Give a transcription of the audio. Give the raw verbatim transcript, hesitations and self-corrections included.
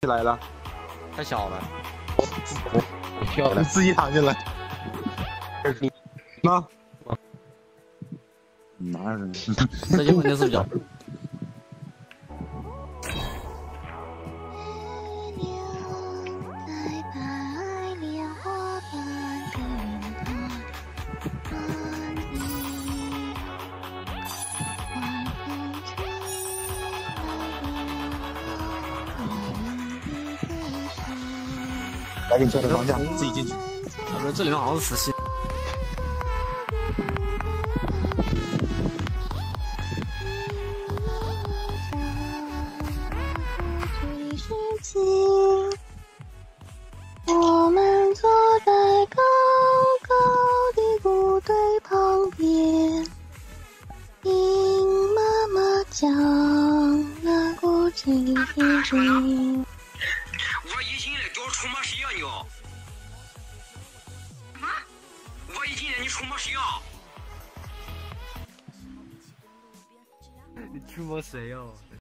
来了， 太小了。 我我我跳了， 你自己躺进来。啊？哪有人？ 这就肯定是脚。 来给你调个方向，自己进去。 我觉得这里面好像是实心。 我们坐在高高的谷堆旁边，听妈妈讲那故事的事情。 我一进来给我出马谁呀你？啊？我一进来你出马谁呀？ 你出马谁呀？